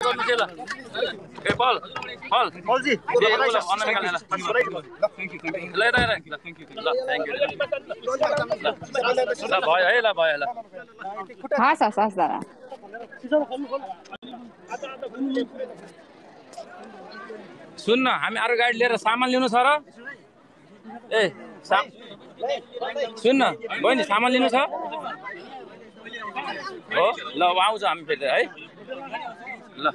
गर्नु ल ए पल पल पलजी ए ल अन्न निकाल्ने ल ल ल थ्यांक यू ल थ्यांक यू ल भयो है ल भयो ल हस् हस् हस् दादा सुन्न हामी अरु गाडी लिएर सामान लिनु छ र ए सुन्न बहिनी सामान लिनु छ हो ल आउँछ हामी फेरि है ल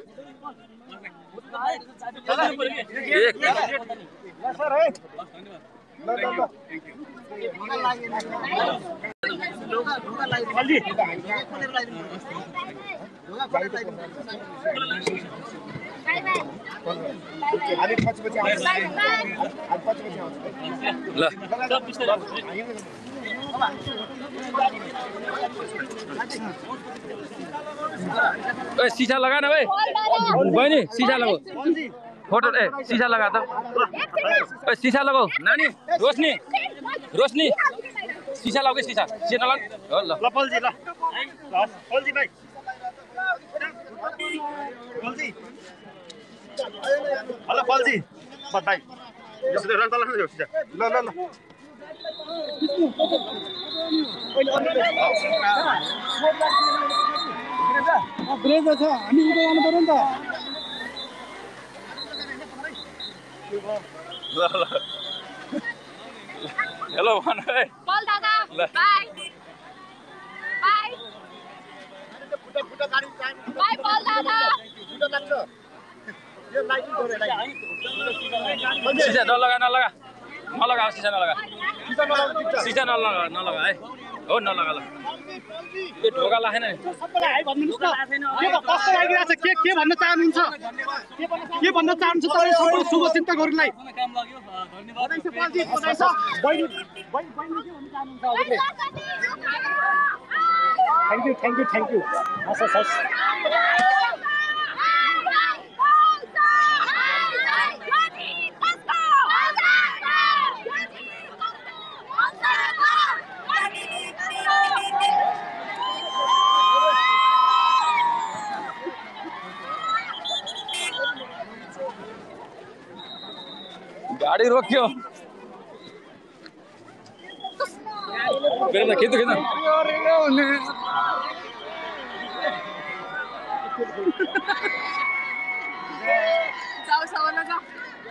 सर है ल शीशा लगा ना भाई बहनी शीशा लगाओ फोटो ए शीशा लगा तो ए शीशा लगाओ नानी रोशनी रोशनी शीशा लगाओ शीशा शीशा लगा ल पलजी ल पलजी भाइ पलजी हेलो पलजी बधाई यसले रन तल न शीशा ल ल ल ब्रेक छ हामी उता जानु पर्यो नि त हेलो भन है पल दादा बाइ बाइ फुटा गाडी बाइ पल दादा फुटा लाग्छ यो लाइटिङ गरेर शीशा नलगा नलगा नलगा शीशा नलगा शीशा नलगा नलगा है हो नलगा ल यो ढोका लाखेन नि सबैलाई हाई भन्नुस् न के कस्तो लागिरहेछ के भन्न चाहनुहुन्छ के भन्न चाहनुहुन्छ तपाईँ सबै शुभचिन्तकहरूलाई काम लाग्यो धन्यवाद पलजी बधाई छ बहिनी बहिनी के भन्न चाहनुहुन्छ हजुरले थ्यांक यू हस् हस् गाडी रोक्यो खिच्नु खिच्नु जाऊ सबैजना जाऊ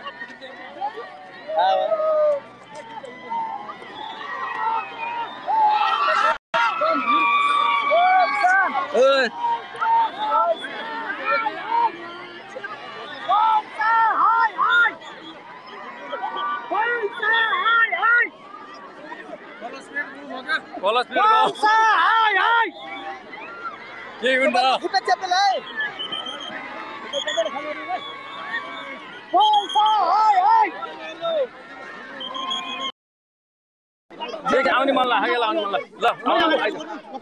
Bola speed go. हाय हाय के गुन्डा खुट्टा चेप्दैलाई पैसा हाय हाय जे आउने मन लाग्यो ल आउने मन लाग्यो ल आइज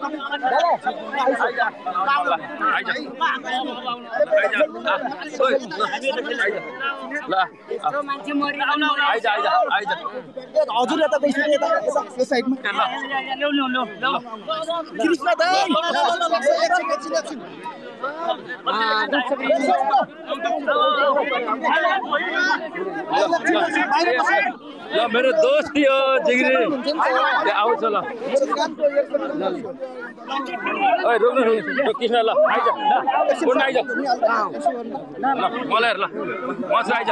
हजुर यता बैठ्नु यता यो साइडमा ल्याउ कृष्ण दाइ ल मेरो दोस्त थियो जिग्री आउँछ ल ओइ रोक्नु रोक्नु कृष्ण ल आइज ल कुन आइज ल मलाई हेर ल मस आइज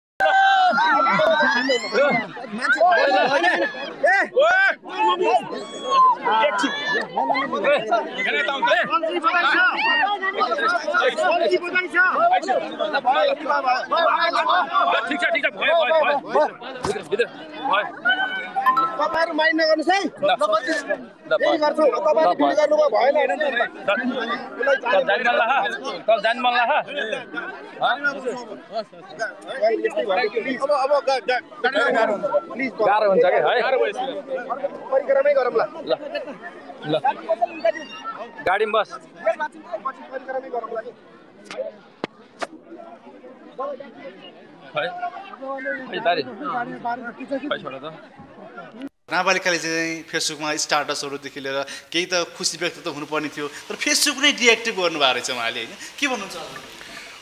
ठिक छ भयो तपाईहरु माइन्ड नगर्नुस् है यही गर्छु तपाईहरु भिड गर्नुभयो भएन कल जान मन ला अब प्लिज गाह्रो हुन्छ के है परिक्रमै गरौँ ल ल गाडीमा बस परिक्रमै गरौँ ल नाबालिकाले चाहिँ फेसबुकमा स्टाटसहरूदेखि लिएर केही त खुसी व्यक्त त हुनुपर्ने थियो तर फेसबुक नै डिएक्टिभ गर्नुभएको रहेछ उहाँले होइन के भन्नुहुन्छ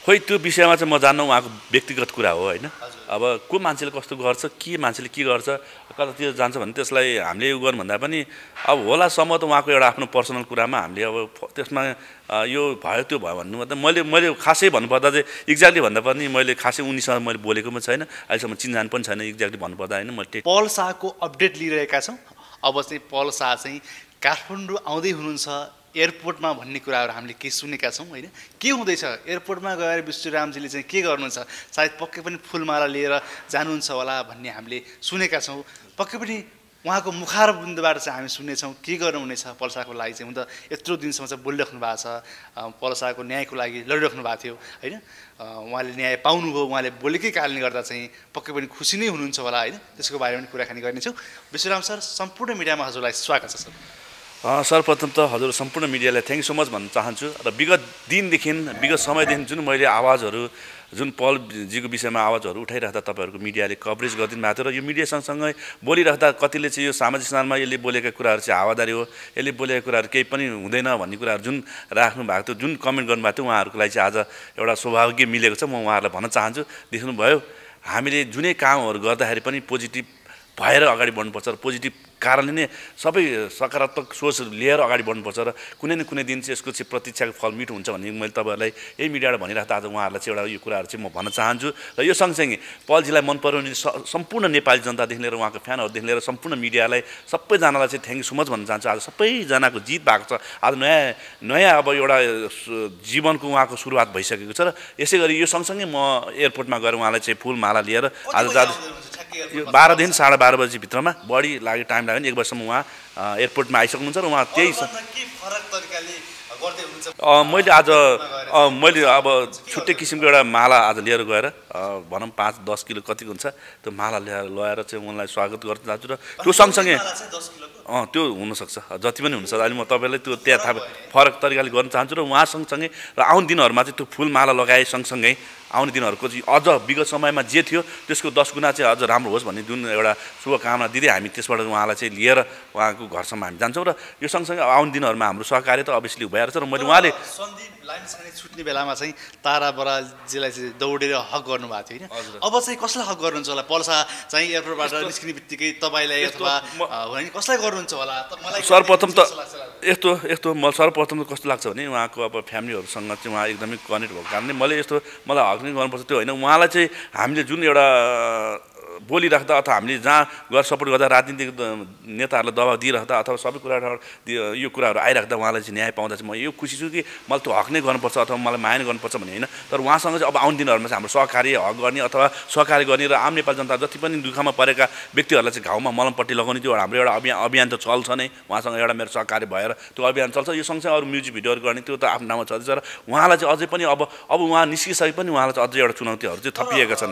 खोइ त्यो विषयमा चाहिँ म जान्न उहाँको व्यक्तिगत कुरा हो होइन अब को मान्छेले कस्तो गर्छ के मान्छेले के गर्छ कतातिर जान्छ भने त्यसलाई हामीले उ गर्नुभन्दा पनि अब होलासम्म त उहाँको एउटा आफ्नो पर्सनल कुरामा हामीले अब त्यसमा यो भयो त्यो भयो भन्नु मतलब मैले खासै भन्नुपर्दा चाहिँ एक्ज्याक्टली भन्दा पनि मैले खासै उनीसँग मैले बोलेको पनि छैन अहिलेसम्म चिनजान पनि छैन एक्ज्याक्टली भन्नुपर्दा होइन मैले पल शाहको अपडेट लिइरहेका छौँ अब चाहिँ पल शाह चाहिँ काठमाडौँ आउँदै हुनुहुन्छ एयरपोर्टमा भन्ने कुराहरू हामीले के सुनेका छौँ होइन के हुँदैछ एयरपोर्टमा गएर विश्वरामजीले चाहिँ के गर्नुहुन्छ सायद पक्कै पनि फुलमाला लिएर जानुहुन्छ होला भन्ने हामीले सुनेका छौँ पक्कै पनि उहाँको मुखारबिन्दबाट चाहिँ हामी सुन्नेछौँ के गर्नुहुनेछ पल शाहको लागि चाहिँ हुन त यत्रो दिनसम्म चाहिँ बोलिराख्नु भएको छ पल शाहको न्यायको लागि लडिराख्नु भएको थियो होइन उहाँले न्याय पाउनुभयो उहाँले बोलेकै कारणले गर्दा चाहिँ पक्कै पनि खुसी नै हुनुहुन्छ होला होइन त्यसको बारेमा पनि कुराकानी गर्नेछौँ विश्वराम सर सम्पूर्ण मिडियामा हजुरलाई स्वागत छ सर सर्वप्रथम त हजुर सम्पूर्ण मिडियालाई थ्याङ्क यू सो मच भन्न चाहन्छु र विगत समयदेखि जुन मैले आवाजहरू जुन पलजीको विषयमा आवाजहरू उठाइराख्दा तपाईँहरूको मिडियाले कभरेज गरिदिनु भएको थियो र यो मिडिया सँगसँगै बोलिराख्दा कतिले चाहिँ यो सामाजिक सञ्जालमा यसले बोलेका कुराहरू चाहिँ हावादारी हो यसले बोलेका कुराहरू केही पनि हुँदैन भन्ने कुराहरू जुन राख्नु भएको थियो जुन कमेन्ट गर्नुभएको थियो उहाँहरूको लागि चाहिँ आज एउटा सौभाग्य मिलेको छ म उहाँहरूलाई भन्न चाहन्छु देख्नुभयो हामीले जुनै कामहरू गर्दाखेरि पनि पोजिटिभ भएर अगाडि बढ्नुपर्छ र पोजिटिभ कारणले नै सबै सकारात्मक सोच लिएर अगाडि बढ्नुपर्छ र कुनै न कुनै दिन चाहिँ यसको चाहिँ प्रतीक्षाको फल मिठो हुन्छ भन्ने मैले तपाईँहरूलाई यही मिडियाबाट भनिराख्दा आज उहाँहरूलाई चाहिँ एउटा यो कुराहरू चाहिँ म भन्न चाहन्छु र यो सँगसँगै पलजीलाई मन पराउने सम्पूर्ण नेपाली जनतादेखि लिएर उहाँको फ्यानहरूदेखि लिएर सम्पूर्ण मिडियालाई सबैजनालाई चाहिँ थ्याङ्क यू सो मच भन्न चाहन्छु आज सबैजनाको जित भएको छ आज नयाँ अब एउटा जीवनको उहाँको सुरुवात भइसकेको छ र यसै गरी यो सँगसँगै म एयरपोर्टमा गएर उहाँलाई चाहिँ फुलमाला लिएर आज यो 12 साढे 12 बजीभित्रमा बढी लाग्यो टाइम लाग्यो नि 1 वर्षसम्म उहाँ एयरपोर्टमा आइसक्नुहुन्छ र उहाँ त्यही मैले अब छुट्टै किसिमको एउटा माला आज लिएर गएर भनौँ 5-10 किलो कतिको हुन्छ त्यो माला ल्याएर चाहिँ उनलाई स्वागत गर्न चाहन्छु र त्यो सँगसँगै त्यो हुनसक्छ जति पनि हुन्छ अहिले म तपाईँलाई त्यो त्यहाँ थाहा फरक तरिकाले गर्न चाहन्छु र उहाँ सँगसँगै र आउने दिनहरूमा चाहिँ त्यो फुल माला लगाए सँगसँगै आउने दिनहरूको चाहिँ अझ विगत समयमा जे थियो त्यसको 10 गुणा चाहिँ अझ राम्रो होस् भन्ने जुन एउटा शुभकामना दिँदै हामी त्यसबाट उहाँलाई चाहिँ लिएर उहाँको घरसम्म हामी जान्छौँ र यो सँगसँगै आउने दिनहरूमा हाम्रो सहकार्य त अभियसली भइरहेको छ र मैले उहाँले सन्दीप लाइन छुट्ने बेलामा चाहिँ तारा बरालजीलाई चाहिँ दौडेर हक गर्नुभएको थियो होइन अब चाहिँ कसलाई हक गर्नुहुन्छ होला पल शाह चाहिँ एयरपोर्टबाट निस्किने बित्तिकै तपाईँलाई अथवा होइन कसलाई गर्नुहुन्छ होला सर्वप्रथम त यस्तो सर्वप्रथम त कस्तो लाग्छ भने उहाँको अब फ्यामिलीहरूसँग चाहिँ उहाँ एकदमै कनेक्ट भएको कारणले मलाई हक नै गर्नुपर्छ त्यो होइन उहाँलाई चाहिँ हामीले जुन एउटा बोलिराख्दा अथवा हामीले जहाँ गएर सपोर्ट गर्दा राजनीतिक नेताहरूलाई दबाब दिइराख्दा अथवा सबै कुराहरू यो कुराहरू आइराख्दा उहाँलाई चाहिँ न्याय पाउँदा चाहिँ म यो खुसी छु कि मलाई त्यो हक नै गर्नुपर्छ अथवा मलाई माया गर्नुपर्छ भन्ने होइन तर उहाँसँग चाहिँ अब आउने दिनहरूमा चाहिँ हाम्रो सहकारी हक गर्ने अथवा सहकारी गर्ने र आम नेपाली जनता जति पनि दुःखमा परेका व्यक्तिहरूलाई चाहिँ घाउमा मलमपट्टि लगाउने त्यो हाम्रो एउटा अभियान त चल्छ नै उहाँसँग एउटा मेरो सहकारी भएर त्यो अभियान चल्छ यो सँगसँगै अरू म्युजिक भिडियोहरू गर्ने त्यो त आफ्नो नाममा चल्दैछ र उहाँलाई चाहिँ अझै पनि अब उहाँ निस्किसके पनि उहाँलाई चाहिँ अझै एउटा चुनौतीहरू चाहिँ थपिएका छन्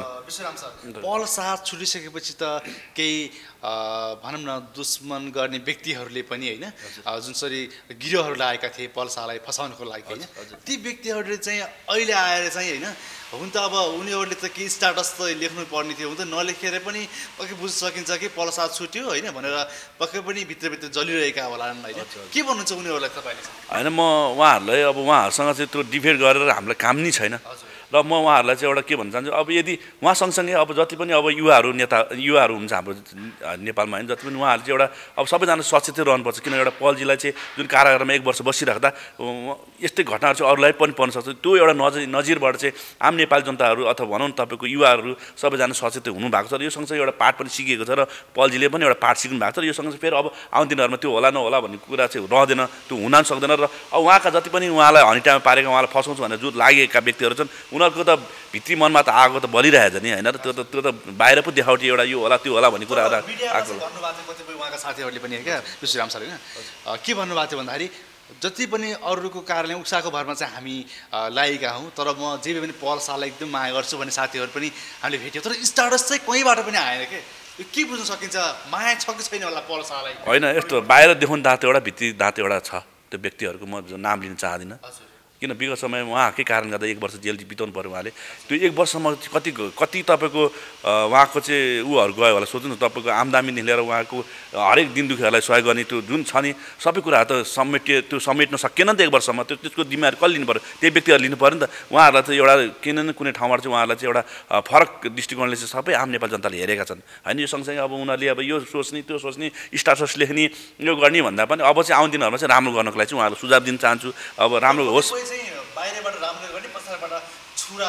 पल शाह छुटिसकेपछि त केही भनौँ न दुश्मन गर्ने व्यक्तिहरूले पनि होइन जुनसरी गिरोहहरूलाई आएका थिए पल शाहलाई फसाउनको लागि होइन ती व्यक्तिहरूले चाहिँ अहिले आएर चाहिँ होइन हुन त अब उनीहरूले त केही स्ट्याटस त लेख्नु पर्ने थियो हुन त नलेखेर पनि पक्कै बुझ्न सकिन्छ कि पल शाह छुट्यो होइन भनेर पक्कै पनि भित्रभित्र जलिरहेका होला होइन के भन्नुहुन्छ उनीहरूलाई तपाईँले होइन म उहाँहरूलाई अब उहाँहरूसँग चाहिँ त्यो डिबेट गरेर हामीलाई काम नै छैन र म उहाँहरूलाई चाहिँ एउटा के भन्न चाहन्छु अब यदि उहाँ सँगसँगै अब जति पनि अब युवाहरू हुन्छ हाम्रो नेपालमा होइन जति पनि उहाँहरू चाहिँ एउटा अब सबैजना सचेतै रहनुपर्छ किन एउटा पलजीलाई चाहिँ जुन कारागारमा 1 वर्ष बसिराख्दा यस्तै घटनाहरू चाहिँ अरूलाई पनि पर्न सक्छ त्यो एउटा नजिरबाट चाहिँ आम नेपाली जनताहरू अथवा भनौँ न तपाईँको युवाहरू सबैजना सचेत हुनुभएको छ र यो सँगसँगै एउटा पाठ पनि सिकेको छ र पलजीले पनि एउटा पाठ सिक्नु भएको छ र यो सँगसँगै फेरि अब आउने दिनहरूमा त्यो होला नहोला भन्ने कुरा चाहिँ रहँदैन त्यो हुन सक्दैन र अब उहाँका जति पनि उहाँलाई हनिटामा पारेका उहाँलाई फसाउँछु भनेर जो लागेका व्यक्तिहरू छन् उनीहरूको त भित्री मनमा त आएको त बलिरहेछ नि होइन त्यो त बाहिर पो देखाउटी एउटा यो होला त्यो होला भन्ने कुराहरू आएको कतिपय उहाँका साथीहरूले पनि क्या विश्वराम सर होइन के भन्नुभएको थियो भन्दाखेरि जति पनि अरूको कारणले उत्साहको भरमा चाहिँ हामी लागेका हौँ तर म जे पनि पल शाहलाई एकदम माया गर्छु भन्ने साथीहरू पनि हामीले भेट्यौँ तर स्टाटस चाहिँ कहीँबाट पनि आएन के यो के बुझ्न सकिन्छ माया छ कि छैन होला पल शाहलाई होइन यस्तो बाहिर देखाउने दाँत एउटा भित्री दाँत एउटा छ त्यो व्यक्तिहरूको म नाम लिन चाहदिनँ किन किन विगत समयमा उहाँकै कारण गर्दा 1 वर्ष जेल बिताउनु पर्यो उहाँले त्यो 1 वर्षसम्म कति तपाईँको उहाँको चाहिँ उहरू गयो होला सोच्नु न तपाईँको आमदामीदेखि लिएर उहाँको हरेक दिन दुखीहरूलाई सहयोग गर्ने त्यो जुन छ नि सबै कुरा त समेट्न सकिएन नि त 1 वर्षमा त्यसको जिम्मेवारी कसले लिनु पर्यो त्यही व्यक्तिहरू लिनु पर्यो नि त उहाँहरूलाई चाहिँ एउटा किन न कुनै ठाउँबाट चाहिँ उहाँहरूलाई चाहिँ एउटा फरक दृष्टिकोणले चाहिँ सबै आम नेपाली जनताले हेरेका छन् होइन यो सँगसँगै अब उनीहरूले अब यो सोच्ने त्यो सोच्ने स्टाटस लेख्ने यो गर्ने भन्दा पनि अब चाहिँ आउने दिनहरूमा चाहिँ राम्रो गर्नको लागि चाहिँ उहाँहरूलाई सुझाव दिन चाहन्छु अब राम्रो होस् बाहिरबाट राम्रो गर्ने पछाडिबाट छुरा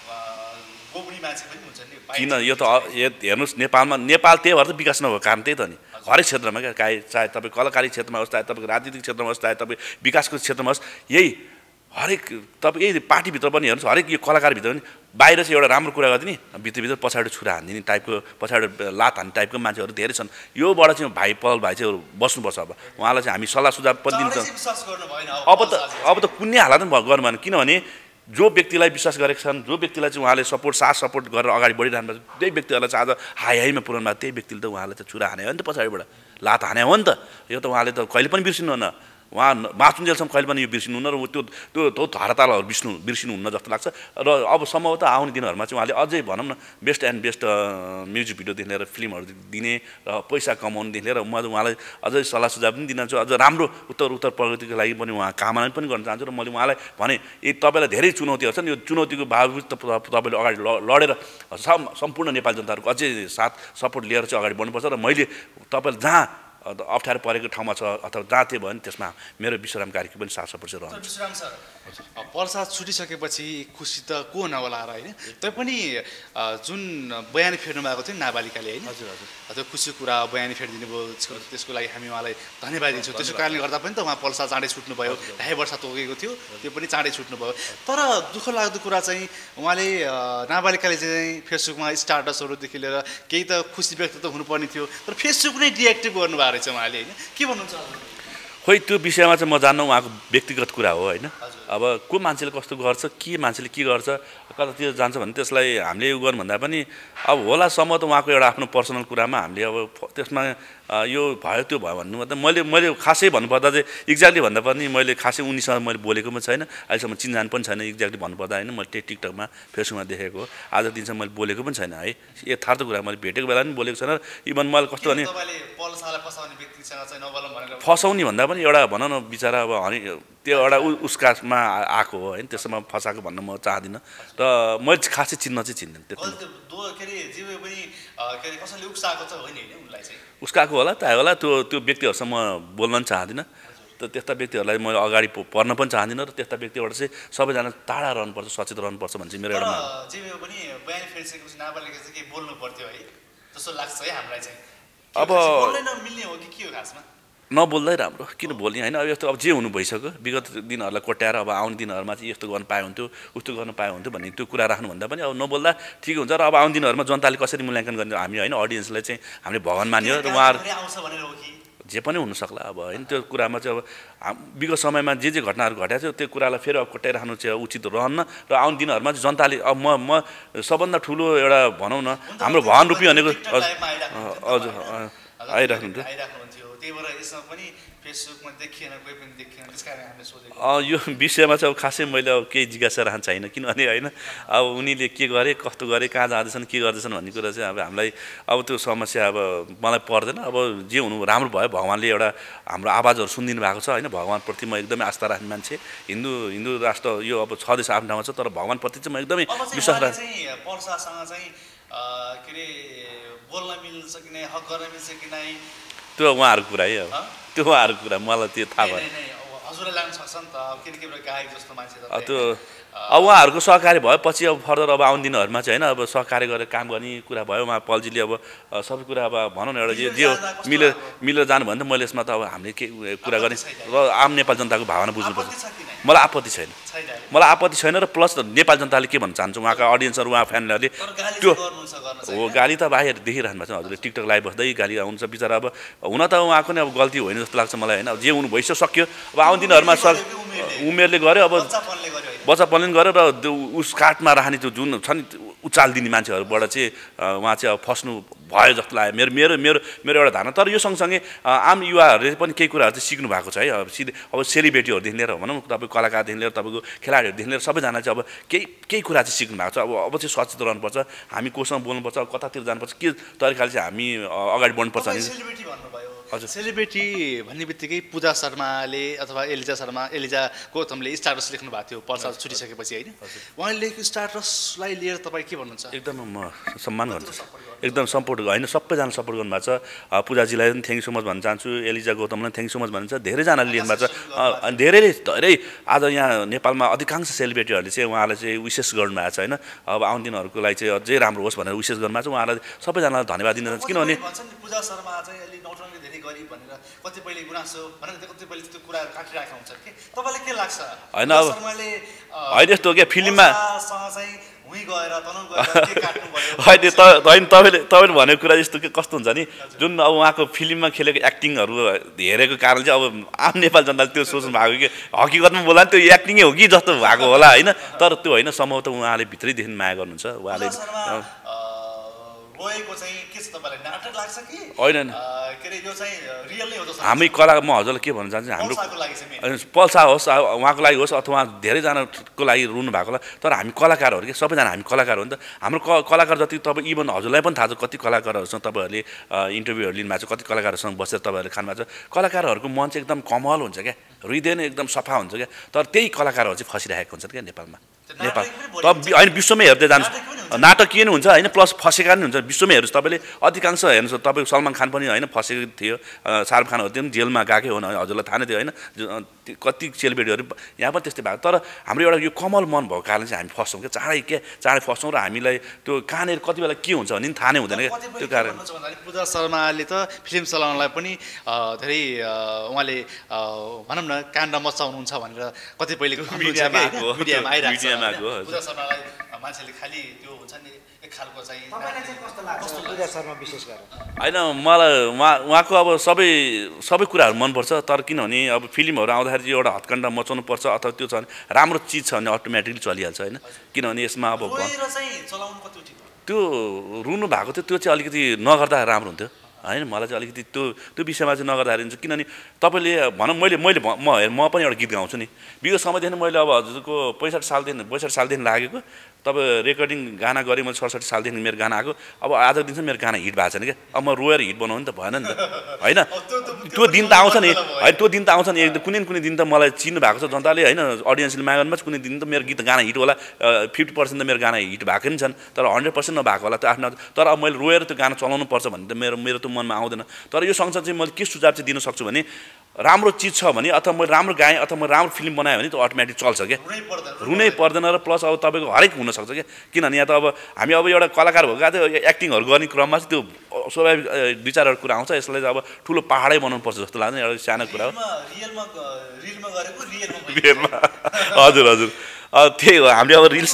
गोबडी मान्छे पनि हुन्छ नि किन यो त हेर्नुहोस् नेपाल त्यही भएर त विकास नभएको कारण त्यही त नि हरेक क्षेत्रमा क्या चाहे तपाईँ कलाकारी क्षेत्रमा होस् चाहे तपाईँको राजनीतिक क्षेत्रमा होस् चाहे तपाईँ विकासको क्षेत्रमा होस् यही हरेक तपाईँ यही पार्टीभित्र पनि हेर्नुहोस् हरेक यो कलाकारभित्र पनि बाहिर चाहिँ एउटा राम्रो कुरा गरिदिने भित्रभित्र पछाडि छुरा हानिदिने टाइपको पछाडि लात हान्ने टाइपको मान्छेहरू धेरै छन् योबाट चाहिँ पल भाइ चाहिँ बस्नुपर्छ अब उहाँलाई चाहिँ हामी सल्लाह सुझाव पनि दिन्छौँ अब त कुनै हालतमा गर्नु भएन किनभने जो व्यक्तिलाई विश्वास गरेका छन् जो व्यक्तिलाई चाहिँ उहाँले सपोर्ट गरेर अगाडि बढिरहनु भएको छ त्यही व्यक्तिहरूलाई चाहिँ आज हाईमा पुऱ्याउनु भएको त्यही व्यक्तिले त उहाँलाई चाहिँ छुरा हाने हो नि त पछाडिबाट लात हाने हो नि त यो त उहाँले त कहिले पनि बिर्सिनुहुन्न उहाँ बाँचुन्जेलसम्म कहिले पनि यो बिर्सिनुहुन्न र त्यो धारातालहरू बिर्सिनुहुन्न जस्तो लाग्छ र अब सम्भवतः आउने दिनहरूमा चाहिँ उहाँले अझै भनौँ न बेस्ट एन्ड बेस्ट म्युजिक भिडियोदेखि लिएर फिल्महरू दिने र पैसा कमाउनुदेखि लिएर म उहाँलाई अझै सल्लाह सुझाव पनि दिन चाहन्छु अझ राम्रो उत्तर प्रगतिको लागि पनि उहाँ कामना पनि गर्न चाहन्छु र मैले उहाँलाई भने तपाईँलाई धेरै चुनौतीहरू छन् यो चुनौतीको बावजुद तपाईँले अगाडि लडेर सम्पूर्ण नेपाली जनताहरूको अझै साथ सपोर्ट लिएर चाहिँ अगाडि बढ्नुपर्छ र मैले तपाईँलाई जहाँ अप्ठ्यारो परेको ठाउँमा छ अथवा जहाँ थियो भने त्यसमा मेरो विश्राम कार्यको पनि साथ सपोर्ट चाहिँ रहन्छ विश्राम सर पर्सा छुटिसकेपछि खुसी त को नहोला र होइन तैपनि जुन बयानी फेर्नु भएको थियो नाबालिकाले होइन हजुर त्यो खुसीको कुरा बयानी फेरिदिनु भयो त्यसको लागि हामी उहाँलाई धन्यवाद दिन्छौँ त्यसको कारणले गर्दा पनि त उहाँ पर्सा चाँडै छुट्नु भयो 2.5 वर्ष तोकेको थियो त्यो पनि चाँडै छुट्नु भयो तर दुःख लाग्दो कुरा चाहिँ उहाँले नाबालिकाले चाहिँ फेसबुकमा स्टाटसहरूदेखि लिएर केही त खुसी व्यक्त त हुनुपर्ने थियो तर फेसबुक नै डिएक्टिभ गर्नुभएको रहेछ उहाँले होइन के भन्नुहुन्छ खोइ त्यो विषयमा चाहिँ म जान्नु उहाँको व्यक्तिगत कुरा हो होइन अब को मान्छेले कस्तो गर्छ के मान्छेले के गर्छ कतातिर जान्छ भने त्यसलाई हामीले यो गर्नुभन्दा पनि अब होलासम्म त उहाँको एउटा आफ्नो पर्सनल कुरामा हामीले अब त्यसमा यो भयो त्यो भयो भन्नु मतलब मैले खासै भन्नुपर्दा चाहिँ एक्ज्याक्टली भन्दा पनि मैले खासै उनीसँग मैले बोलेको पनि छैन अहिलेसम्म चिनजान पनि छैन एक्ज्याक्टली भन्नुपर्दा होइन मैले त्यही टिकटकमा फेसबुकमा देखेको आज दिनसम्म मैले बोलेको पनि छैन है यथार्थ कुरा मैले भेटेको बेला पनि बोलेको छैन इभन मैले कस्तो भने फसाउने भन्दा पनि एउटा भनौँ न बिचरा अब त्यो एउटा उसकामा आएको हो होइन त्यसमा फसाएको भन्न म चाहदिनँ र मैले खासै चिन्न चाहिँ चिन्दैन उसकाएको होला त होला त्यो व्यक्तिहरूसँग म बोल्न पनि चाहदिनँ त त्यस्ता व्यक्तिहरूलाई म अगाडि पर्न पनि चाहदिनँ र त्यस्ता व्यक्तिबाट चाहिँ सबैजना टाढा रहनुपर्छ सचेत रहनुपर्छ भन्ने चाहिँ मेरो एउटा अब नबोल्दै राम्रो किन बोल्ने होइन अब यस्तो अब जे हुनु भइसक्यो विगत दिनहरूलाई कोट्याएर अब आउने दिनहरूमा चाहिँ यस्तो गर्न पाए हुन्थ्यो उस्तो गर्न पाए हुन्थ्यो भन्ने त्यो कुरा राख्नुभन्दा पनि अब नबोल्दा ठिक हुन्छ र अब आउने दिनहरूमा जनताले कसरी मूल्याङ्कन गर्ने हामी होइन अडियन्सलाई चाहिँ हामीले भगवान मान्यो र उहाँहरू जे पनि हुनसक्ला अब होइन त्यो कुरामा चाहिँ अब विगत समयमा जे घटनाहरू घटेको थियो त्यो कुरालाई फेरि अब कोट्याइराख्नु चाहिँ उचित रहन्न र आउने दिनहरूमा चाहिँ जनताले अब म सबभन्दा ठुलो एउटा भनौँ न हाम्रो भगवान रूपी भनेको हजुर आइराख्नुहुन्थ्यो त्यही भएर यसमा पनि फेसबुकमा देखिएन कोही पनि देखिएन त्यसकारण हामीले सोधेको यो विषयमा चाहिँ अब खासै मैले अब केही जिज्ञासा रहन्छ छैन किनभने होइन अब उनीले के गरे कस्तो गरे कहाँ जाँदैछन् के गर्दैछन् भन्ने कुरा चाहिँ अब हामीलाई अब त्यो समस्या अब मलाई पर्दैन अब जे हुनु राम्रो भयो भगवान्ले एउटा हाम्रो आवाजहरू सुनिदिनु भएको छ होइन भगवान्प्रति म एकदमै आस्था राख्ने मान्छे हिन्दू राष्ट्र यो अब छ देश आफ्नो ठाउँमा छ तर भगवान्प्रति चाहिँ म एकदमै विश्वास राख्छु पर्सासँग चाहिँ के अरे बोल्न मिल्छ कि नै हक गर्न मिल्छ कि नै त्यो उहाँहरूको कुरा है अब त्यो उहाँहरूको कुरा मलाई त्यो थाहा भयो हजुरलाई लाग्न सक्छ नि त किनकि गायक जस्तो मान्छे त्यो अब उहाँहरूको सहकारी भएपछि अब फर्दर अब आउने दिनहरूमा चाहिँ होइन अब सहकारी गरेर काम गर्ने कुरा भयो उहाँ पलजीले अब सबै कुरा अब भनौँ न एउटा जे मिलेर जानु भने त मैले यसमा त अब हामीले के कुरा गर्ने र आम नेपाल जनताको भावना बुझ्नुपर्छ मलाई आपत्ति छैन र प्लस नेपाल जनताले के भन्न चाहन्छ उहाँका अडियन्सहरू उहाँ फ्यानहरूले त्यो हो गाली त बाहिर देखिरहनु भएको छ हजुरले टिकटक लाइभ बस्दै गाली आउँछ बिचरा अब हुन त उहाँको नै अब गल्ती होइन जस्तो लाग्छ मलाई होइन अब जे हुनु भइसक्यो अब आउने दिनहरूमा उमेरले गर्यो अब बच्चापनले गर्यो र उस काठमा राख्ने त्यो जुन छ नि उचाल दिने मान्छेहरूबाट चाहिँ उहाँ चाहिँ अब फस्नु भयो जस्तो लाग्यो मेरो मेरो मेरो मेरो एउटा धारणा। तर यो सँगसँगै आम युवाहरूले पनि केही कुराहरू चाहिँ सिक्नु भएको छ है। अब सिधै अब सेलिब्रेटीहरूदेखि लिएर भनौँ तपाईँको कलाकारदेखि लिएर तपाईँको खेलाडीहरूदेखि लिएर सबैजना चाहिँ अब केही कुरा चाहिँ सिक्नु भएको छ। अब चाहिँ सचेत रहनुपर्छ, हामी कोसँग बोल्नुपर्छ, अब कतातिर जानुपर्छ, के तरिकाले चाहिँ हामी अगाडि बढ्नुपर्छ भने। सेलिब्रेटी भन्नुभयो, हजुर सेलिब्रेटी भन्ने बित्तिकै पूजा शर्माले अथवा एलिजा गौतमले स्टाटस लेख्नु भएको थियो पर्सा छुटिसकेपछि होइन, उहाँले लेखेको स्टाटसलाई लिएर तपाईँ के भन्नुहुन्छ? एकदम म सम्मान गर्छु, एकदम सपोर्ट होइन, सबैजना सपोर्ट गर्नुभएको छ। पूजाजीलाई पनि थ्याङ्क सो मच भन्न चाहन्छु, एलिजा गौतमलाई थ्याङ्क सो मच भन्छ। धेरैजनाले लेख्नु भएको छ, अनि धेरै आज यहाँ नेपालमा अधिकांश सेलिब्रेटीहरूले चाहिँ उहाँलाई चाहिँ विशेष गर्नुभएको छ होइन। अब आउने दिनहरूको लागि चाहिँ अझै राम्रो होस् भनेर विशेष गर्नुभएको छ। उहाँलाई सबैजनालाई धन्यवाद दिन चाहन्छु, किनभने पूजा शर्मा चाहिँ अलि नौटङ्की धेरै गरिब भनेर कतिपयले गुनासो भनेर कतिपयले त्यो कुरा काटिरहेका हुन्छन् कि तपाईँलाई के लाग्छ? होइन अब होइन यस्तो क्या फिल्ममा होइन तपाईँले भनेको कुरा यस्तो के कस्तो हुन्छ नि, जुन अब उहाँको फिल्ममा खेलेको एक्टिङहरू हेरेको कारण चाहिँ अब आम नेपाल जनताले त्यो सोच्नु भएको कि हकिकतमा बोला नि त्यो एक्टिङै हो कि जस्तो भएको होला होइन। तर त्यो होइन, सम्भवतः उहाँले भित्रैदेखि माया गर्नुहुन्छ उहाँले। हामी कला म हजुरलाई के भन्न चाहन्छु, हाम्रो पल्सा होस् उहाँको लागि होस् अथवा धेरैजनाको लागि रुनु भएको होला, तर हामी कलाकारहरू के सबैजना हामी कलाकार हो नि त। हाम्रो कलाकार जति तपाईँ इभन हजुरलाई पनि थाहा छ कति कलाकारहरूसँग तपाईँहरूले इन्टरभ्यूहरू लिनुभएको छ, कति कलाकारहरूसँग बसेर तपाईँहरूले खानुभएको छ। कलाकारहरूको मन चाहिँ एकदम कमल हुन्छ क्या, हृदय नै एकदम सफा हुन्छ क्या। तर त्यही कलाकारहरू चाहिँ फसिरहेको हुन्छ क्या नेपालमा। नेपाल त होइन विश्वमै हेर्दै जानुहोस्, नाटकीय नै हुन्छ होइन, प्लस फसेका पनि हुन्छ विश्वमै हेर्नुहोस् तपाईँले। अधिकांश हेर्नुहोस् तपाईँको सलमान खान पनि होइन फसेको थियो, शाहरुख खानहरू त्यो पनि जेलमा गएकै हो हजुरलाई थाहा नै थियो होइन। कति सेलिब्रेटीहरू यहाँ पनि त्यस्तै भएको। तर हाम्रो एउटा यो कमल मन भएको कारण चाहिँ हामी फस्छौँ क्या, चाँडै फस्छौँ र हामीलाई त्यो कहाँनिर कति बेला के हुन्छ भन्ने थाहा नै हुँदैन क्या। त्यो कारण पूजा शर्माले त फिल्म चलाउनलाई पनि धेरै उहाँले भनौँ न काण्ड मचाउनुहुन्छ भनेर कतिपयले मिडियामा आइरहेको छ। पूजा शर्मालाई मान्छेले खालि त्यो हुन्छ नि एक खालको चाहिँ पूजा शर्मा विशेष गरेर होइन, मलाई उहाँको अब सबै कुराहरू मनपर्छ। तर किनभने अब फिल्महरू आउँदाखेरि चाहिँ एउटा हत्कण्डा मचाउनु पर्छ अथवा त्यो छ भने राम्रो चिज छ भने अटोमेटिकली चलिहाल्छ होइन। किनभने यसमा अब त्यो रुनु भएको थियो त्यो चाहिँ अलिकति नगर्दा राम्रो हुन्थ्यो होइन। मलाई चाहिँ अलिकति त्यो विषयमा चाहिँ नगर्दाखेरि हुन्छ, किनभने तपाईँले भनौँ म पनि एउटा गीत गाउँछु नि। विगत समयदेखि मैले अब हजुरको 65 सालदेखि लागेको तपाईँ रेकर्डिङ गाना गरेँ मैले 67 सालदेखि मेरो गाना आएको। अब आजको दिन चाहिँ मेरो गाना हिट भएको छैन क्या। अब म रोएर हिट बनाउनु त भएन नि त होइन। त्यो दिन त आउँछ नि होइन, त्यो दिन त आउँछ नि एकदम कुनै दिन त मलाई चिन्नु भएको छ जनताले होइन, अडियन्सले माग गर्नु कुनै दिन त मेरो गीत गाना हिट होला। 50% त मेरो गाना हिट भएको नि छन्, तर 100% नभएको होला त्यो आफ्नो। तर अब मैले रोएर त्यो गाना चलाउनु पर्छ भने त मेरो त मनमा आउँदैन। तर यो सँगसँगै चाहिँ मैले के सुझाव चाहिँ दिन सक्छु भने राम्रो चिज छ भने अथवा मैले राम्रो गाएँ अथवा मैले राम्रो फिल्म बनाएँ भने त्यो अटोमेटिक चल्छ क्या, रुनै पर्दैन। र प्लस अब तपाईँको हरेक हुनसक्छ क्या। किनभने यहाँ त अब हामी अब एउटा कलाकार भएको त्यो एक्टिङहरू गर्ने क्रममा चाहिँ त्यो स्वाभाविक 2-4 कुरा आउँछ। यसलाई अब ठुलो पाहाडै बनाउनु पर्छ जस्तो लाग्दैन, एउटा सानो कुरा हो। हजुर त्यही हो हामीले अब रिल्स।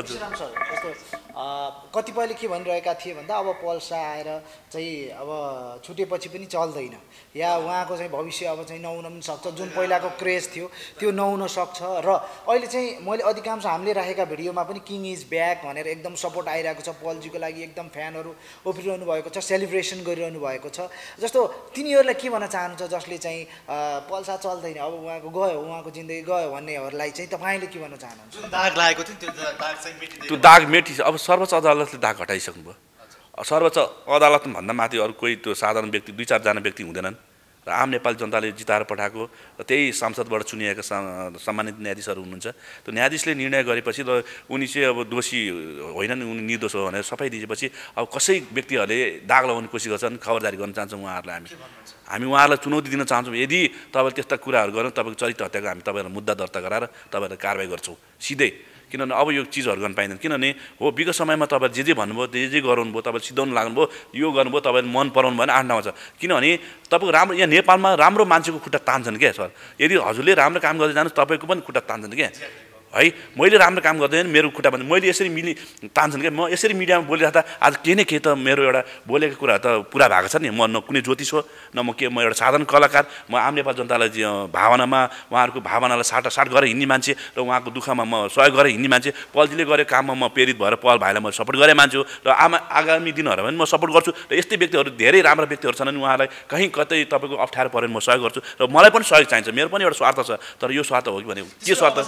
कतिपयले के भनिरहेका थिए भन्दा अब पल्सा आएर चाहिँ अब छुटेपछि पनि चल्दैन या उहाँको चाहिँ भविष्य अब चाहिँ नहुन पनि सक्छ। जुन पहिलाको क्रेज थियो त्यो नहुन सक्छ। र अहिले चाहिँ मैले अधिकांश हामीले राखेका भिडियोमा पनि किङ इज ब्याक भनेर एकदम सपोर्ट आइरहेको छ। पलजीको लागि एकदम फ्यानहरू उफ्रिरहनु भएको छ, सेलिब्रेसन गरिरहनु भएको छ। जस्तो तिनीहरूलाई के भन्न चाहनुहुन्छ जसले चाहिँ पल्सा चल्दैन अब उहाँको गयो, उहाँको जिन्दगी गयो भन्नेहरूलाई चाहिँ तपाईँले के भन्न चाहनुहुन्छ? दाग लागेको थियो त्यो दाग मेटि अब सर्वोच्च अदालतले दाग हटाइसक्नु भयो। सर्वोच्च अदालतभन्दा माथि अरू कोही त्यो साधारण व्यक्ति 2-4 जना व्यक्ति हुँदैनन्। र आम नेपाली जनताले जिताएर पठाएको त्यही संसदबाट चुनिएका सम्मानित न्यायाधीशहरू हुनुहुन्छ। त्यो न्यायाधीशले निर्णय गरेपछि र उनी चाहिँ अब दोषी होइनन्, उनी निर्दोष हो भनेर सफाइ दिएपछि अब कसै व्यक्तिहरूले दाग लगाउने कोसिस गर्छन्। खबरदारी गर्न चाहन्छौँ उहाँहरूलाई। हामी उहाँहरूलाई चुनौती दिन चाहन्छौँ, यदि तपाईँले त्यस्ता कुराहरू गर्नु तपाईँको चरित्र हत्याको हामी तपाईँहरूलाई मुद्दा दर्ता गराएर तपाईँहरूलाई कारवाही गर्छौँ सिधै। किनभने अब यो चिजहरू गर्न पाइँदैन। किनभने हो विगत समयमा तपाईँले जे भन्नुभयो जे गराउनुभयो, तपाईँले सिधाउनु लाग्नुभयो, यो गर्नुभयो, तपाईँले मन पराउनु भएन 8 ठाउँमा छ। किनभने तपाईँको राम्रो यहाँ नेपालमा राम्रो मान्छेको खुट्टा तान्छन् क्या सर। यदि हजुरले राम्रो काम गर्दै जानुहोस् तपाईँको पनि खुट्टा तान्छन् क्या। है मैले राम्रो काम गर्दैन मेरो खुट्टा भन्दा मैले यसरी तान्छन् क्या म यसरी मिडियामा बोलिराख्दा आज केही न केही त मेरो एउटा बोलेको कुरा त पुरा भएको छ नि म न कुनै ज्योतिष हो न म के म एउटा साधारण कलाकार म आम नेपाल जनतालाई भावनामा उहाँहरूको भावनालाई साटासाट गरेर हिँड्ने मान्छे र उहाँको दुःखमा म सहयोग गरेर हिँड्ने मान्छे पलजीले गरेको काममा म प्रेरित भएर पल भाइलाई म सपोर्ट गरेँ मान्छे हो र आगामी दिनहरूमा पनि म सपोर्ट गर्छु र यस्तै व्यक्तिहरू धेरै राम्रा व्यक्तिहरू छन् अनि उहाँलाई कहीँ कतै तपाईँको अप्ठ्यारो पऱ्यो भने म सहयोग गर्छु र मलाई पनि सहयोग चाहिन्छ मेरो पनि एउटा स्वार्थ छ तर यो स्वार्थ हो कि भने के स्वार्थ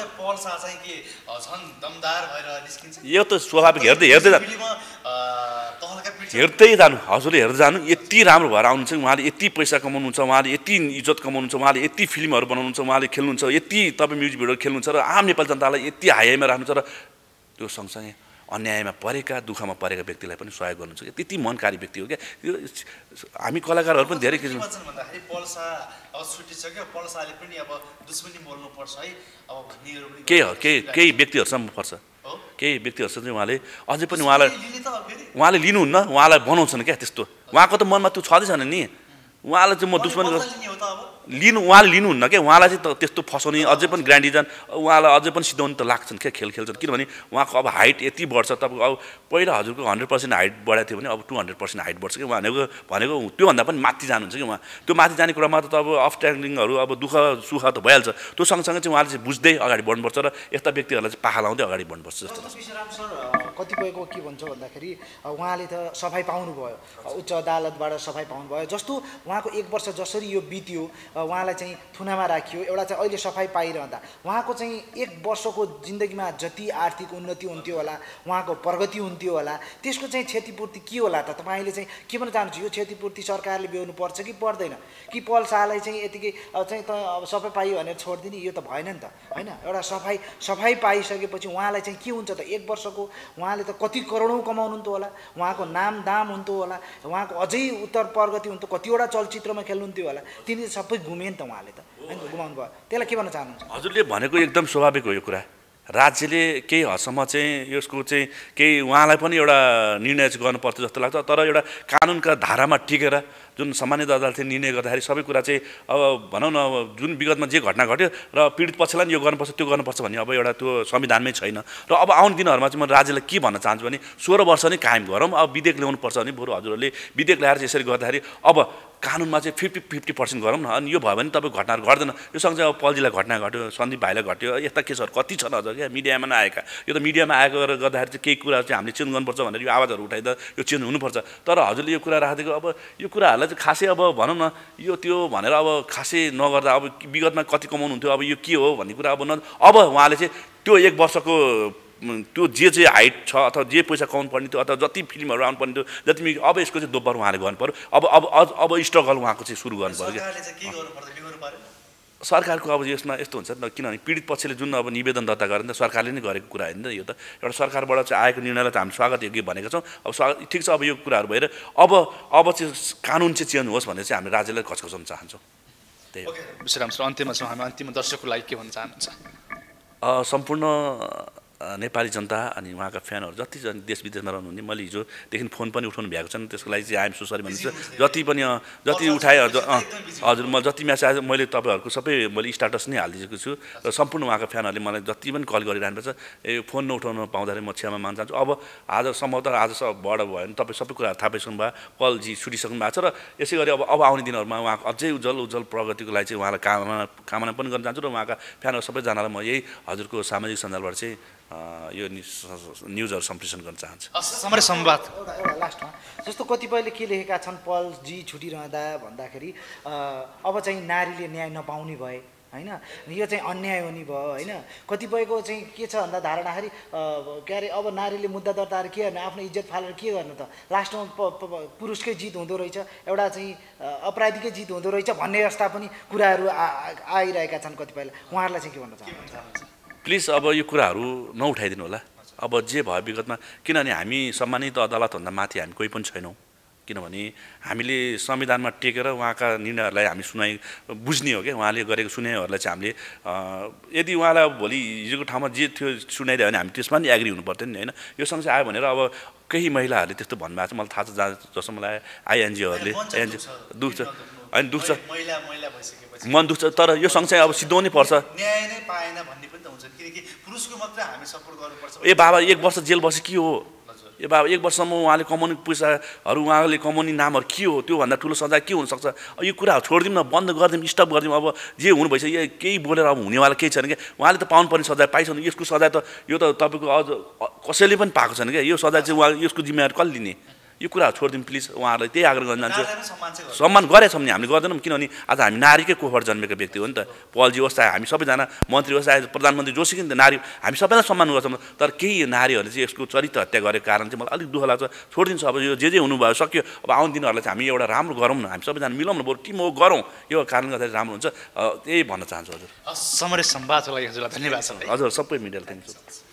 यो त स्वाभाविक हेर्दै जानु हजुरले हेर्दै जानु यति राम्रो भएर आउनुहुन्छ उहाँले यति पैसा कमाउनुहुन्छ उहाँले यति इज्जत कमाउनुहुन्छ उहाँले यति फिल्महरू बनाउनुहुन्छ उहाँले खेल्नुहुन्छ यति तपाईँ म्युजिक भिडियो खेल्नुहुन्छ र आम नेपाल जनतालाई यति हाइमा राख्नुहुन्छ र त्यो सँगसँगै अन्यायमा परेका दुःखमा परेका व्यक्तिलाई पनि सहयोग गर्नुहुन्छ क्या त्यति मनकारी व्यक्ति हो क्या यो हामी कलाकारहरू पनि धेरै किसिम केही व्यक्तिहरूसम्म पर्छ केही व्यक्तिहरूसँग चाहिँ उहाँले अझै पनि उहाँले लिनुहुन्न उहाँलाई बनाउँछन् क्या त्यस्तो उहाँको त मनमा त्यो छँदै छैन नि उहाँलाई चाहिँ म दुश्मन उहाँले लिनुहुन्न क्या उहाँलाई चाहिँ त्यस्तो फसाउने अझै पनि ग्रान्ड डिजाइन उहाँलाई अझै पनि सिधाउनु त लाग्छन् क्या खेल्छन् किनभने उहाँको अब हाइट यति बढ्छ तपाईँको अब पहिला हजुरको 100% हाइट बढाएको थियो भने अब 200% हाइट बढ्छ कि भनेको त्योभन्दा पनि माथि जानुहुन्छ कि उहाँ त्यो माथि जाने कुरामा त अब अफस्ट्यान्डिङहरू अब दुःख सुख त भइहाल्छ त्यो सँगसँगै चाहिँ उहाँले चाहिँ बुझ्दै अगाडि बढ्नुपर्छ र यस्ता व्यक्तिहरूलाई चाहिँ पाखा लाउँदै अगाडि बढ्नुपर्छ जस्तो लाग्छ कतिपयको के भन्छ भन्दाखेरि उहाँले त सफाइ पाउनुभयो उच्च अदालतबाट सफाइ पाउनुभयो जस्तो उहाँको 1 वर्ष जसरी यो बित्यो उहाँलाई चाहिँ थुनामा राखियो एउटा चाहिँ अहिले सफाइ पाइरहँदा उहाँको चाहिँ 1 वर्षको जिन्दगीमा जति आर्थिक उन्नति हुन्थ्यो होला उहाँको प्रगति हुन्थ्यो होला त्यसको चाहिँ क्षतिपूर्ति के होला त तपाईले चाहिँ के भन्न चाहनुहुन्छ यो क्षतिपूर्ति सरकारले बेहोर्नु पर्छ कि पर्दैन कि पल शाहलाई चाहिँ यतिकै चाहिँ त अब सबै पाइयो भनेर छोड्दिने यो त भएन नि त हैन एउटा सफाइ पाइसकेपछि उहाँलाई चाहिँ के हुन्छ त 1 वर्षको उहाँले त कति करोडौं कमाउनुहुन्थ्यो होला उहाँको नाम दाम हुन्थ्यो होला उहाँको अझै उत्तर प्रगति हुन्थ्यो कतिवटा चलचित्रमा खेल्नुहुन्थ्यो होला तिनी सबै गुमेन त उहाँले त हैन गुमाउनु भयो त्यसलाई के भन्न चाहनुहुन्छ हजुरले भनेको एकदम स्वाभाविक हो यो कुरा राज्यले केही हदसम्म चाहिँ यसको चाहिँ केही उहाँलाई पनि एउटा निर्णय चाहिँ गर्नुपर्छ जस्तो लाग्छ तर एउटा कानुनका धारामा टिकेर जुन सामान्य अदालतले निर्णय गर्दाखेरि सबै कुरा चाहिँ अब भनौँ न जुन विगतमा जे घटना घट्यो र पीडित पक्षलाई नि यो गर्नुपर्छ त्यो गर्नुपर्छ भन्ने अब एउटा त्यो संविधानमै छैन र अब आउने दिनहरूमा चाहिँ म राज्यलाई के भन्न चाहन्छु भने 16 वर्ष नै कायम गरौँ अब विधेयक ल्याउनुपर्छ भने बरु हजुरहरूले विधेयक ल्याएर चाहिँ यसरी गर्दाखेरि अब कानुनमा चाहिँ 50% गरौँ न अनि यो भयो भने तपाईँ घटनाहरू घट्दैन यो सँगसँगै अब पल्जीलाई घटना घट्यो सन्दीप भाइलाई घट्यो यस्ता केसहरू कति छन् अझ क्या मिडियामा नआएका यो त मिडियामा आएको गर्दाखेरि चाहिँ केही कुराहरू चाहिँ हामीले चेन्ज गर्नुपर्छ भनेर यो आवाजहरू उठाइदा यो चेन्ज हुनुपर्छ तर हजुरले यो कुरा राखेको अब यो कुराहरूलाई चाहिँ खासै अब भनौँ न यो त्यो भनेर अब खासै नगर्दा अब विगतमा कति कमाउनुहुन्थ्यो अब यो के हो भन्ने कुरा अब उहाँले चाहिँ त्यो 1 वर्षको त्यो जे हाइट छ अथवा जे पैसा कमाउनु पर्ने थियो अथवा जति फिल्महरू आउनु पर्ने थियो जति अब यसको चाहिँ दोब्बर उहाँले गर्नु पर्यो अब स्ट्रगल उहाँको चाहिँ सुरु गर्नु पर्यो क्या सरकारको अब यसमा यस्तो हुन्छ नि किनभने पीडित पक्षले जुन अब निवेदन दर्ता गरे नि त सरकारले नै गरेको कुरा होइन यो त एउटा सरकारबाट चाहिँ आएको निर्णयलाई त हामी स्वागत योग्य भनेका छौँ अब ठिक छ अब यो कुराहरू भएर अब चाहिँ कानुन चाहिँ चेन्ज होस् भनेर चाहिँ हामी राज्यलाई घचघचाउन चाहन्छौँ त्यही हो विश्राम सर अन्त्यमा छौँ हामी अन्तिममा दर्शकको लागि के भन्न चाहनुहुन्छ सम्पूर्ण नेपाली जनता अनि उहाँका फ्यानहरू जति देश विदेशमा रहनुहुने मैले हिजोदेखि फोन पनि उठाउनु भएको छन् त्यसको लागि चाहिँ आइएम सो सरी भन्नुहुन्छ जति पनि जति उठाए हजुर म जति म्यासेज मैले तपाईँहरूको सबै मैले स्ट्याटस नै हालिदिएको छु र सम्पूर्ण उहाँका फ्यानहरूले मलाई जति पनि कल गरिरहनु पर्छ यो फोन नउठाउन पाउँदाखेरि म क्षमा माग्न चाहन्छु अब आज सम्भवतः आज बढ भयो भने तपाईँ सबै कुराहरू थाहा पाइसक्नु भयो पलजी छुटिसक्नु भएको छ र यसै गरी अब आउने दिनहरूमा उहाँको अझै उज्जवल प्रगतिको लागि चाहिँ उहाँलाई कामना पनि गर्न चाहन्छु र उहाँका फ्यानहरू सबैजनालाई म यही हजुरको सामाजिक सञ्जालबाट चाहिँ यो न्युजहरू सम्प्रेषण गर्न चाहन्छु समय संवाद एउटा लास्टमा जस्तो कतिपयले के लेखेका छन् पलजी छुटिरहँदा भन्दाखेरि अब चाहिँ नारीले न्याय नपाउने भए हैन यो चाहिँ अन्याय हुने भयो हैन कतिपयको चाहिँ के छ भन्दा धारणाखेरि के अरे अब नारीले मुद्दा दर्ता के गर्ने आफ्नो इज्जत फालेर के गर्नु त लास्टमा पुरुषकै जित हुँदो रहेछ एउटा चाहिँ अपराधीकै जित हुँदो रहेछ भन्ने जस्ता पनि कुराहरू आइरहेका छन् कतिपयले उहाँहरूलाई चाहिँ के भन्न चाहनुहुन्छ प्लिज अब यो कुराहरू नउठाइदिनु होला अब जे भयो विगतमा किनभने हामी सम्मानित अदालतभन्दा माथि हामी कोही पनि छैनौँ किनभने हामीले संविधानमा टेकेर उहाँका निर्णयहरूलाई हामी सुनाइ बुझ्ने हो क्या उहाँले गरेको सुनाइहरूलाई चाहिँ हामीले यदि उहाँलाई भोलि हिजोको ठाउँमा जे थियो सुनाइदियो भने हामी त्यसमा नि एग्री हुनु पर्थ्यो नि होइन यो सँगसँगै आयो भनेर अब केही महिलाहरूले त्यस्तो भन्नुभएको छ मलाई थाहा छ जस्तो मलाई आइएनजिओहरूले दुख्छ होइन दुख्छ महिला भइसकेपछि मन दुख्छ तर यो सँगसँगै अब सिद्धाउनै पर्छ न्याय नै पाएन भन्ने पनि त हुन्छ किनकि पुरुषको मात्रै हामी सपोर्ट गर्नुपर्छ ए बाबा 1 वर्ष जेल बसे के हो ए बाबा 1 वर्षसम्म उहाँले कमाउने पैसाहरू उहाँले कमाउने नामहरू के हो त्योभन्दा ठुलो सजाय के हुनसक्छ यो कुरा छोडिदिउँ न बन्द गरिदिउँ स्टप गरिदिउँ अब जे हुनु भइसक्यो केही बोलेर अब हुनेवाला केही छैन क्या उहाँले त पाउनुपर्ने सजाय पाइसक्नु यसको सजाय त यो त तपाईँको अझ कसैले पनि पाएको छैन क्या यो सजाय चाहिँ उहाँ यसको जिम्मेवारी कसले लिने यो कुरा छोडिदिउँ प्लिज उहाँहरूलाई त्यही आग्रह गर्न चाहन्छु सम्मान गरेछौँ नि हामीले गर्दैनौँ किनभने आज हामी नारीकै कोखबाट जन्मेको व्यक्ति हो नि त पलजी होस् चाहे हामी सबैजना मन्त्री होस् चाहे प्रधानमन्त्री जोसुकै नारी हामी सबैलाई सम्मान गर्छौँ तर केही नारीहरूले चाहिँ यसको चरित्र हत्या गरेको कारण चाहिँ मलाई अलिक दुःख लाग्छ छोडिदिन्छ अब यो जे हुनुभयो सक्यो अब आउने दिनहरूलाई चाहिँ हामी एउटा राम्रो गरौँ न हामी सबैजना मिलाउँ न बरु कि म गरौँ यो कारणले गर्दाखेरि राम्रो हुन्छ त्यही भन्न चाहन्छु हजुर समरे संवादको लागि हजुरलाई धन्यवाद छ हजुर सबै मिडियालाई थ्याङ्क यू